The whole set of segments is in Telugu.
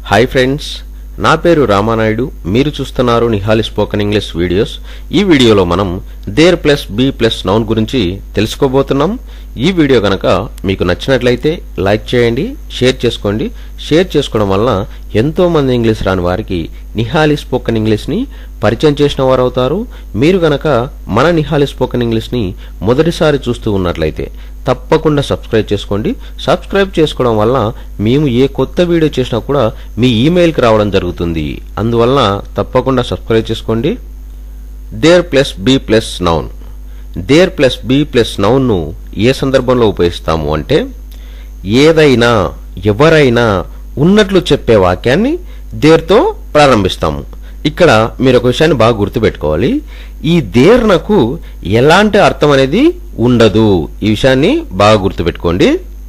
హాయ్ ఫ్రెండ్స్, నా పేరు రామానాయుడు. మీరు చూస్తున్నారు నిహాలి స్పోకెన్ ఇంగ్లీష్ వీడియోస్. ఈ వీడియోలో మనం there plus be plus noun గురించి తెలుసుకోబోతున్నాం. ఈ వీడియో కనుక మీకు నచ్చినట్లయితే లైక్ చేయండి, షేర్ చేసుకోండి. షేర్ చేసుకోవడం వలన ఎంతో మంది ఇంగ్లీష్ రాని వారికి నిహాలి స్పోకెన్ ఇంగ్లీష్ని పరిచయం చేసిన వారు అవుతారు. మీరు గనక మన నిహాలి స్పోకెన్ ఇంగ్లీష్ని మొదటిసారి చూస్తూ ఉన్నట్లయితే తప్పకుండా సబ్స్క్రైబ్ చేసుకోండి. సబ్స్క్రైబ్ చేసుకోవడం వల్ల మేము ఏ కొత్త వీడియో చేసినా కూడా మీ ఈమెయిల్కి రావడం జరుగుతుంది. అందువలన తప్పకుండా సబ్స్క్రైబ్ చేసుకోండి. There plus be plus noun. There plus be plus నౌన్ను ఏ సందర్భంలో ఉపయోగిస్తాము అంటే, ఏదైనా ఎవరైనా ఉన్నట్లు చెప్పే వాక్యాన్ని దేర్తో ప్రారంభిస్తాము. ఇక్కడ మీరు ఒక విషయాన్ని బాగా గుర్తుపెట్టుకోవాలి. ఈ దేర్ నాకు ఎలాంటి అర్థం అనేది ఉండదు. ఈ విషయాన్ని బాగా గుర్తుపెట్టుకోండి.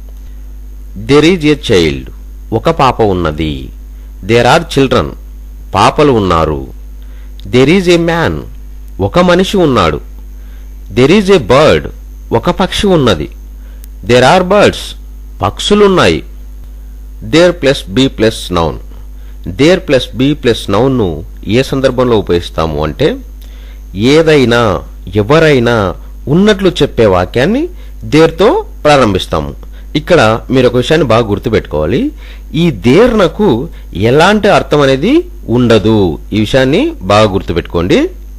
దేర్ ఈజ్ ఏ చైల్డ్, ఒక పాప ఉన్నది. దేర్ ఆర్ చిల్డ్రన్, పాపలు ఉన్నారు. దేర్ ఈజ్ ఏ మ్యాన్, ఒక మనిషి ఉన్నాడు. దేర్ ఈజ్ ఏ బర్డ్, ఒక పక్షి ఉన్నది. దేర్ ఆర్ బర్డ్స్, పక్షులున్నాయి. There plus be plus noun. There plus be plus నౌన్ను ఏ సందర్భంలో ఉపయోగిస్తాము అంటే, ఏదైనా ఎవరైనా ఉన్నట్లు చెప్పే వాక్యాన్ని దేర్తో ప్రారంభిస్తాము. ఇక్కడ మీరు ఒక విషయాన్ని బాగా గుర్తుపెట్టుకోవాలి. ఈ దేర్ నాకు ఎలాంటి అర్థం అనేది ఉండదు. ఈ విషయాన్ని బాగా గుర్తుపెట్టుకోండి.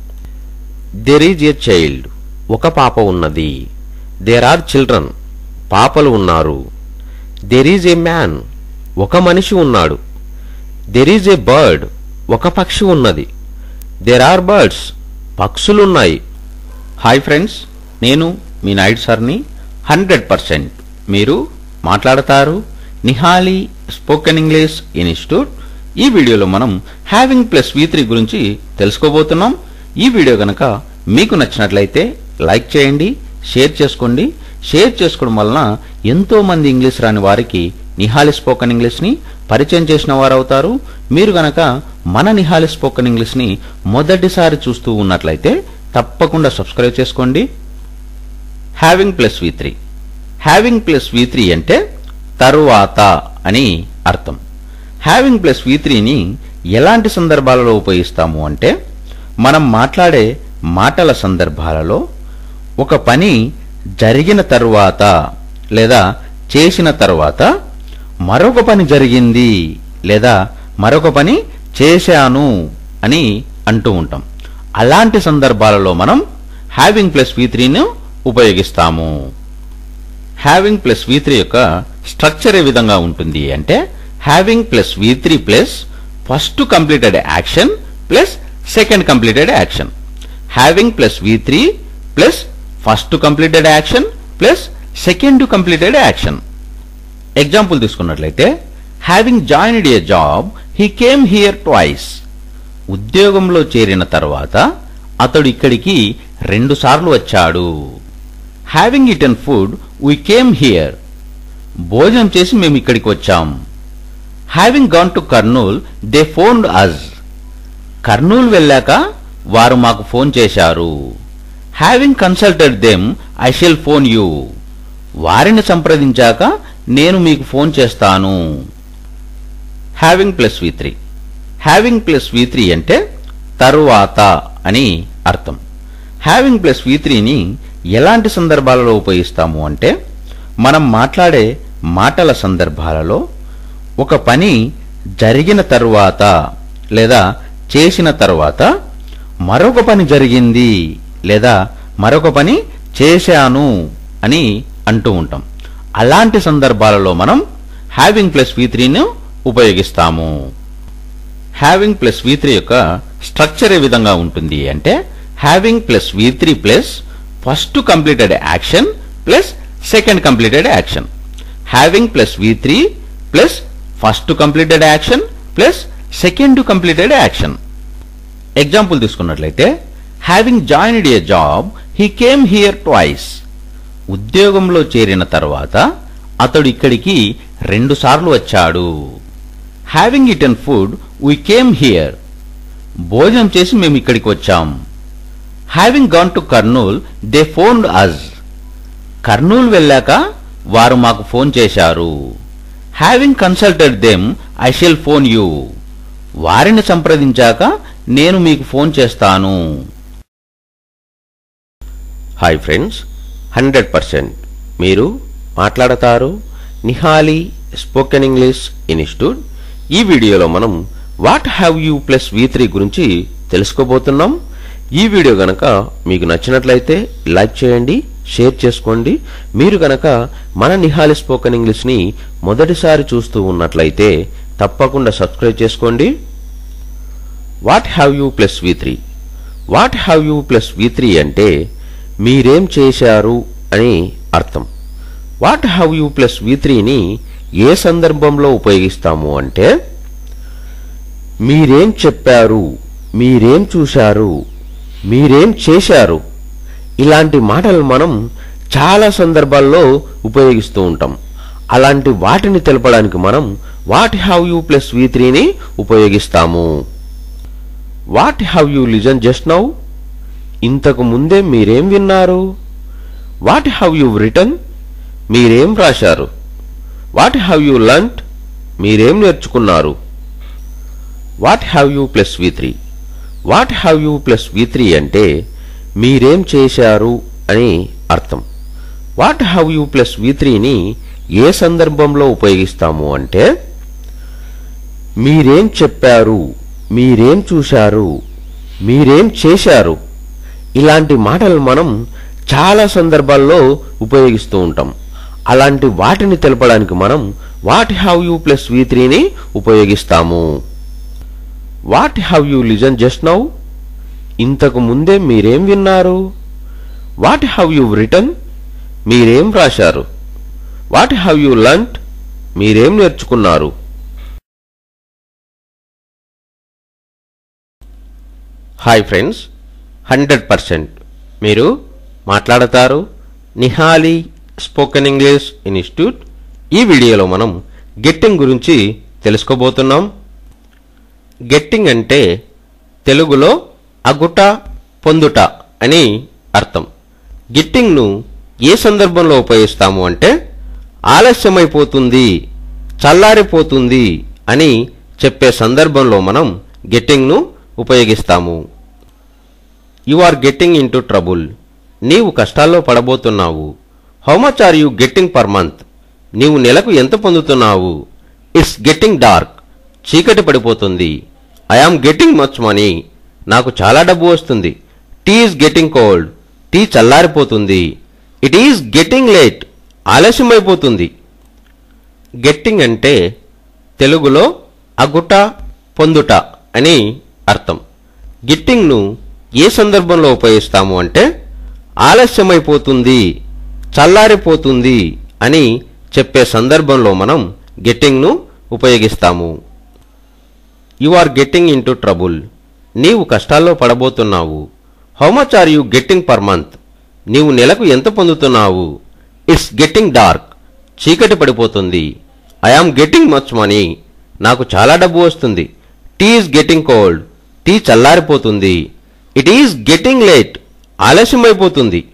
దేర్ ఈజ్ ఏ చైల్డ్, ఒక పాప ఉన్నది. దేర్ ఆర్ చిల్డ్రన్, పాపలు ఉన్నారు. దేర్ ఈజ్ ఏ మ్యాన్, ఒక మనిషి ఉన్నాడు. దేర్ ఈజ్ ఏ బర్డ్, ఒక పక్షి ఉన్నది. దేర్ ఆర్ బర్డ్స్, పక్షులున్నాయి. హాయ్ ఫ్రెండ్స్, నేను మీ నాయుడు సార్ని. 100% మీరు మాట్లాడతారు. Nihali spoken English institute. ఈ వీడియోలో మనం హ్యావింగ్ ప్లస్ V3 గురించి తెలుసుకోబోతున్నాం. ఈ వీడియో కనుక మీకు నచ్చినట్లయితే లైక్ చేయండి, షేర్ చేసుకోండి. షేర్ చేసుకోవడం వలన ఎంతో మంది ఇంగ్లీష్ రాని వారికి నిహాలి స్పోకెన్ ఇంగ్లీష్ని పరిచయం చేసిన వారు అవుతారు. మీరు గనక మన నిహాలి స్పోకెన్ ఇంగ్లీష్ని మొదటిసారి చూస్తూ ఉన్నట్లయితే తప్పకుండా సబ్స్క్రైబ్ చేసుకోండి. Having plus V3. Having plus V3 అంటే తరువాత అని అర్థం. హ్యావింగ్ ప్లస్ V3ని ఎలాంటి సందర్భాలలో ఉపయోగిస్తాము అంటే, మనం మాట్లాడే మాటల సందర్భాలలో ఒక పని జరిగిన తరువాత లేదా చేసిన తరువాత మరొక పని జరిగింది లేదా మరొక పని చేశాను అని అంటూ ఉంటాం. అలాంటి సందర్భాలలో మనం హ్యావింగ్ ప్లస్ V3ను ఉపయోగిస్తాము. హ్యావింగ్ ప్లస్ V3 యొక్క స్ట్రక్చర్ ఏ విధంగా ఉంటుంది అంటే, having plus V3 plus first completed action plus second completed action. Having plus V3 plus first completed action plus second completed action. Example తీసుకున్నట్లయితే, having joined a job he came here twice. ఉద్యోగంలో చేరిన తర్వాత అతడు ఇక్కడికి 2 సార్లు వచ్చాడు. Having eaten food we came here. భోజనం చేసి మేము ఇక్కడికి వచ్చాం. Having gone to Kurnool they phoned us. Kurnool వెళ్ళాక వారు మాకు ఫోన్ చేశారు. Having consulted them I shall phone you. వారిని సంప్రదించాక నేను మీకు ఫోన్ చేస్తాను. Having plus V3. Having plus V3 అంటే తరువాత అని అర్థం. హ్యావింగ్ ప్లస్ V3ని ఎలాంటి సందర్భాలలో ఉపయోగిస్తాము అంటే, మనం మాట్లాడే మాటల సందర్భాలలో ఒక పని జరిగిన తరువాత లేదా చేసిన తరువాత మరొక పని జరిగింది లేదా మరొక పని చేశాను అని అంటూ ఉంటాం. అలాంటి సందర్భాలలో మనం హ్యావింగ్ ప్లస్ V3ను ఉపయోగిస్తాము. హ్యావింగ్ ప్లస్ V3 యొక్క స్ట్రక్చర్ ఏ విధంగా ఉంటుంది అంటే, having plus V3 plus first completed action plus second completed action. Having plus V3 plus first completed action plus second completed action. Example తీసుకున్నట్లయితే, having joined a job he came here twice. ఉద్యోగంలో చేరిన తర్వాత అతడు ఇక్కడికి 2 సార్లు వచ్చాడు. Having eaten food we came here. భోజనం చేసి మేము ఇక్కడికి వచ్చాం. Having gone to Kurnool they phoned us. Kurnool వెళ్ళాక వారు మాకు ఫోన్ చేశారు. Having consulted them I shall phone you. వారిని సంప్రదించాక నేను మీకు ఫోన్ చేస్తాను. హాయ్ ఫ్రెండ్స్, 100% మీరు మాట్లాడతారు నిహాలి స్పోకెన్ ఇంగ్లీష్ ఇన్స్టిట్యూట్. ఈ వీడియోలో మనం what have you plus V3 గురించి తెలుసుకోబోతున్నాం. ఈ వీడియో గనక మీకు నచ్చినట్లయితే లైక్ చేయండి, షేర్ చేసుకోండి. మీరు గనక మన నిహాలి స్పోకెన్ ఇంగ్లీష్ని మొదటిసారి చూస్తూ ఉన్నట్లయితే తప్పకుండా సబ్స్క్రైబ్ చేసుకోండి. What have you plus V3. What have you plus V3 అంటే మీరేం చేశారు అని అర్థం. వాట్ హ్యావ్ యూ ప్లస్ V3ని ఏ సందర్భంలో ఉపయోగిస్తాము అంటే మీరేం చెప్పారు, మీరేం చూశారు, మీరేం చేశారు ఇలాంటి మాటలు మనం చాలా సందర్భాల్లో ఉపయోగిస్తూ ఉంటాం. అలాంటి వాటిని తెలపడానికి మనం వాట్ హ్యావ్ యూ ప్లస్ V3ని ఉపయోగిస్తాము. What have you listen just now. ఇంతకు ముందే మీరేం విన్నారు. What have you written. మీరేం రాశారు. What have you learned. మీరేం నేర్చుకున్నారు. What have you plus V3. What have you plus V3 అంటే మీరేం చేశారు అని అర్థం. వాట్ హ్యావ్ యూ ప్లస్ V3ని ఏ సందర్భంలో ఉపయోగిస్తాము అంటే మీరేం చెప్పారు, మీరేం చూశారు, మీరేం చేశారు ఇలాంటి మాటలు మనం చాలా సందర్భాల్లో ఉపయోగిస్తూ ఉంటాం. అలాంటి వాటిని తెలపడానికి మనం వాట్ హ్యావ్ యూ ప్లస్ V3ని ఉపయోగిస్తాము. What have you listen just now. ఇంతకు ముందే మీరేం విన్నారు. What have you written. మీరేం రాశారు. What have you learned. మీరేం నేర్చుకున్నారు. హాయ్ ఫ్రెండ్స్, 100% మీరు మాట్లాడతారు నిహాలి స్పోకెన్ ఇంగ్లీష్ ఇన్స్టిట్యూట్. ఈ వీడియోలో మనం గెట్టింగ్ గురించి తెలుసుకోబోతున్నాం. గెట్టింగ్ అంటే తెలుగులో అగుట, పొందుట అని అర్థం. గెట్టింగ్ను ఏ సందర్భంలో ఉపయోగిస్తాము అంటే ఆలస్యమైపోతుంది, చల్లారిపోతుంది అని చెప్పే సందర్భంలో మనం గెట్టింగ్ను ఉపయోగిస్తాము. You are getting into trouble. నీవు కష్టాల్లో పడబోతున్నావు. How much are you getting per month. నీవు నెలకు ఎంత పొందుతున్నావు. It's getting dark. చీకటి పడిపోతుంది. I am getting much money. నాకు చాలా డబ్బు వస్తుంది. Tea is getting cold. Tea చల్లారిపోతుంది. It is getting late. ఆలస్యమైపోతుంది. గెట్టింగ్ అంటే తెలుగులో అగుట, పొందుట అని అర్థం. గెట్టింగ్ను ఏ సందర్భంలో ఉపయోగిస్తాము అంటే ఆలస్యమైపోతుంది, చల్లారిపోతుంది అని చెప్పే సందర్భంలో మనం గెట్టింగ్ను ఉపయోగిస్తాము. You are getting into trouble. నీవు కష్టాల్లో పడబోతున్నావు. How much are you getting per month. నీవు నెలకు ఎంత పొందుతున్నావు. It's getting dark. చీకటి పడిపోతుంది. I am getting much money. నాకు చాలా డబ్బు వస్తుంది. Tea is getting cold. Tea చల్లారిపోతుంది. It is getting late. ఆలస్యమైపోతుంది.